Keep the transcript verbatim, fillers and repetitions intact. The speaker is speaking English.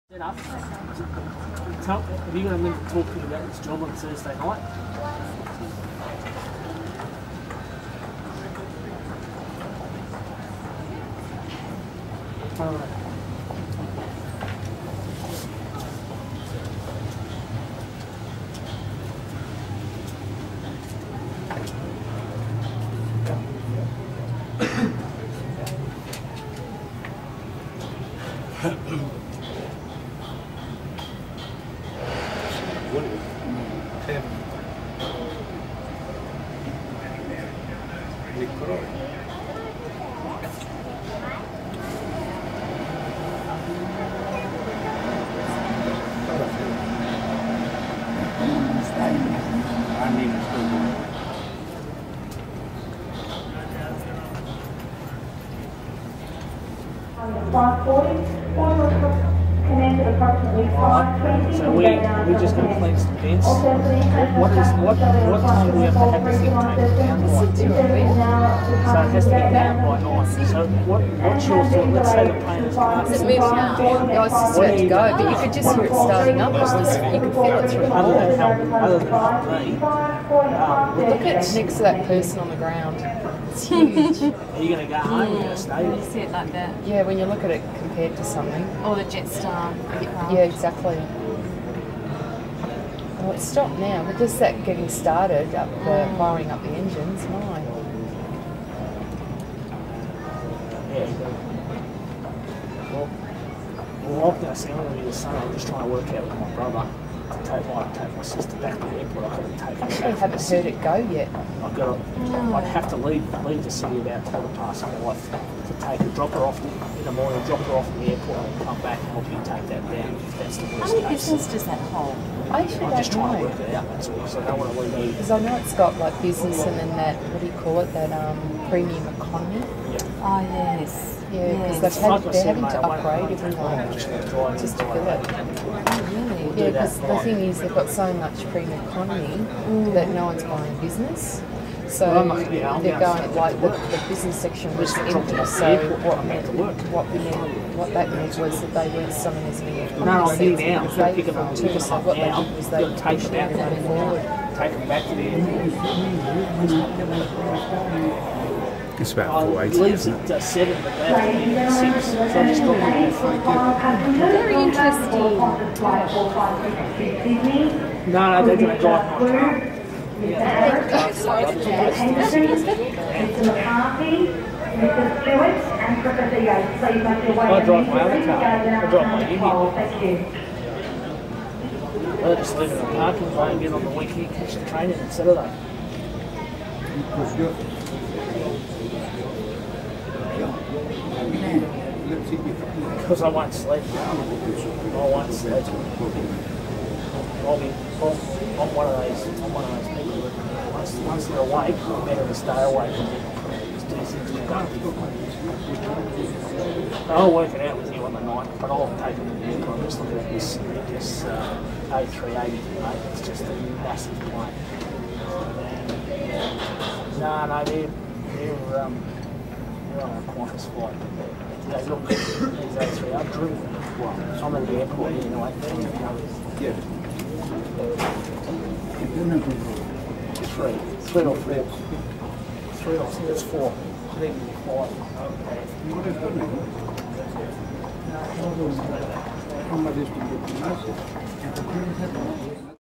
Set up. Tell, have you got a minute to talk to me about this job on Thursday night? All right. So we we're just going to clean some vents. What is what what time do we have to have this thing taken down by? So it has to be down by nine. So what what's your thought? Let's say the painters can't. It's moved now. Yeah, it's just about to go, but you could just hear it starting up because you could feel it through the Other wall. than help, other than help me. Um, Look at next to that person on the ground. It's huge. Are you going to go home? Are you going to stay You there? see it like that. Yeah, when you look at it compared to something. Or the Jetstar. Yeah, exactly. Oh, it's stopped now, but just that getting started, up the, firing up the engines, my. Yeah. Well, well, I'm going to say I'm going to be the same. I'm just trying to work out with my brother to take my take my sister back to the airport. I couldn't take her. I actually haven't heard it go yet. I've got to, I'd have to leave leave the city about quarter past five to take her, drop her off in the morning, drop her off at the airport, and come back and help you take that down if that's the How worst many case. business does that hold? I actually I'm don't just trying to know. work it out. That's all. Because I don't want to leave you. Because I know it's got like business and then that, what do you call it, that um, premium economy. Yeah. Oh, yes. Yeah, because Yes. they've had, Like I they're said, having mate, to I won't- I upgrade won't every take mine, I'm night just going to drive just to drive fill that. it. Really? do Yeah, that because the fine. thing is they've got so much premium economy that no one's buying business. So Well, I'm not- yeah, I'm they're going going to like the, work. the business section was Just drop it empty. off the So airport, what come back meant, to work. what meant, what that meant was that they weren't selling as many economy No, I do seats now. because You've got to they pick them up, too. pick them So up what now. they did was You've they got to take pushed them out everyone forward. take them back to the airport. It's about Oh, four it eighty. leaves at uh, seven, but they have to leave at six. So I'm just dropping it off. Very interesting. No, no, they're going to drive my car. I drive my other car. I drive my Union. I'll just leave it in the parking lot and get on the weekend, catch the train in on Saturday. Because I won't sleep. I won't sleep. I'll be, I'm one of those, I'm one of those people that once, once they're awake, it's better to stay awake and just do things we've done. I'll work it out with you on the night, but I'll take it in the vehicle. I'm just looking at this, this uh, A three eighty, mate. It's just a massive plane. No, no, they're, they're, um, they're on a Qantas flight. They look, these A three eighty, I've driven them. Well, I'm at the airport here, anyway. Yeah. Three. Three or four. Three or I think it's four. I think it's five. How much is the